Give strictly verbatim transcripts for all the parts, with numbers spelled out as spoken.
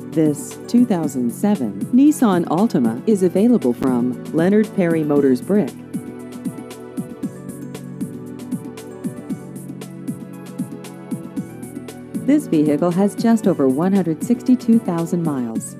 This two thousand seven Nissan Altima is available from Leonard Perry Motors Brick. This vehicle has just over one hundred sixty-two thousand miles.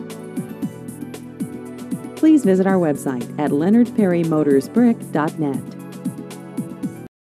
Please visit our website at leonard perry motors brick dot net.